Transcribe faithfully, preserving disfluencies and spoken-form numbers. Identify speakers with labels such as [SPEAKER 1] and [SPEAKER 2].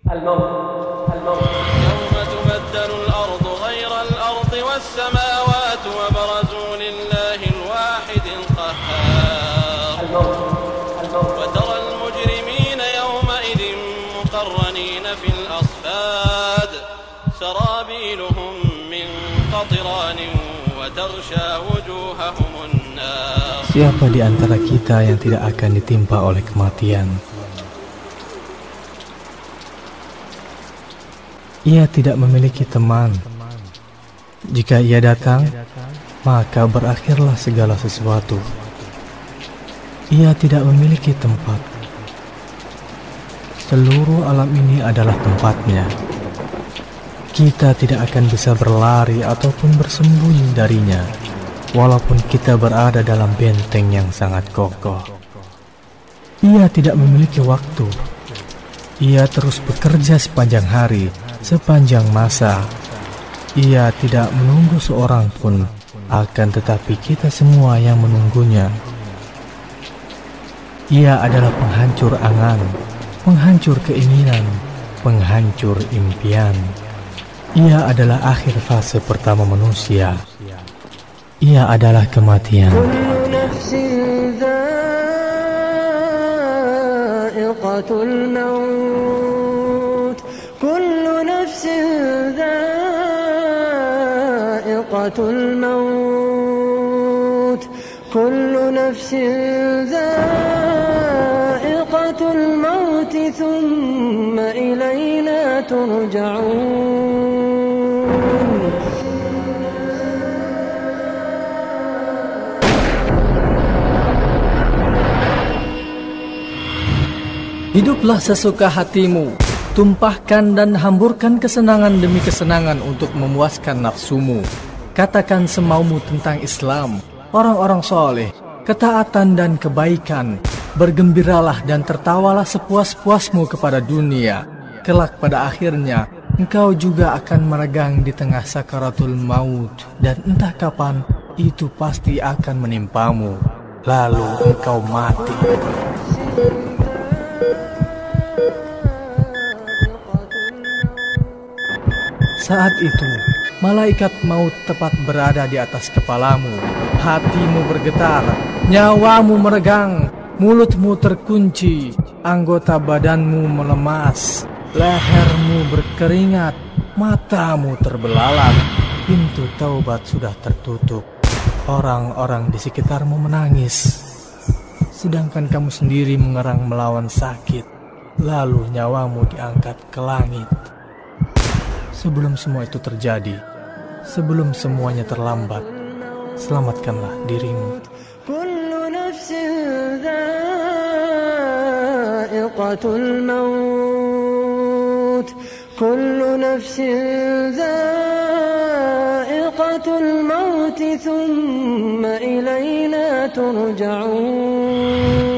[SPEAKER 1] الموت الموت يوم تبدل الأرض غير الأرض والسماوات وبرزوا لله الواحد القهار وترى المجرمين يومئذ مقرنين في الأصفاد سرابيلهم من قطران وتغشى وجوههم النار.
[SPEAKER 2] Siapa di antara kita yang tidak akan ditimpa oleh kematian? Ia tidak memiliki teman. Jika ia datang, maka berakhirlah segala sesuatu. Ia tidak memiliki tempat. Seluruh alam ini adalah tempatnya. Kita tidak akan bisa berlari ataupun bersembunyi darinya, walaupun kita berada dalam benteng yang sangat kokoh. Ia tidak memiliki waktu. Ia terus bekerja sepanjang hari, sepanjang masa. Ia tidak menunggu seorang pun, akan tetapi kita semua yang menunggunya. Ia adalah penghancur angan, penghancur keinginan, penghancur impian. Ia adalah akhir fase pertama manusia. Ia adalah kematian.
[SPEAKER 3] الموت كل نفس ذائقة الموت ثم إلينا ترجعون.
[SPEAKER 2] Hiduplah sesuka hatimu, tumpahkan dan hamburkan kesenangan demi kesenangan untuk memuaskan nafsumu. Katakan semaumu tentang Islam, orang-orang soleh, ketaatan dan kebaikan. Bergembiralah dan tertawalah sepuas-puasmu kepada dunia. Kelak pada akhirnya, engkau juga akan meregang di tengah sakaratul maut. Dan entah kapan, itu pasti akan menimpamu. Lalu engkau mati. Saat itu, malaikat maut tepat berada di atas kepalamu. Hatimu bergetar, nyawamu meregang, mulutmu terkunci, anggota badanmu melemas, lehermu berkeringat, matamu terbelalak. Pintu taubat sudah tertutup. Orang-orang di sekitarmu menangis, sedangkan kamu sendiri mengerang melawan sakit. Lalu nyawamu diangkat ke langit. Sebelum semua itu terjadi, sebelum semuanya terlambat, selamatkanlah dirimu.
[SPEAKER 3] Kullu nafsin dha'iqatul maut, kullu nafsin dha'iqatul maut, thumma ilayna turja'un.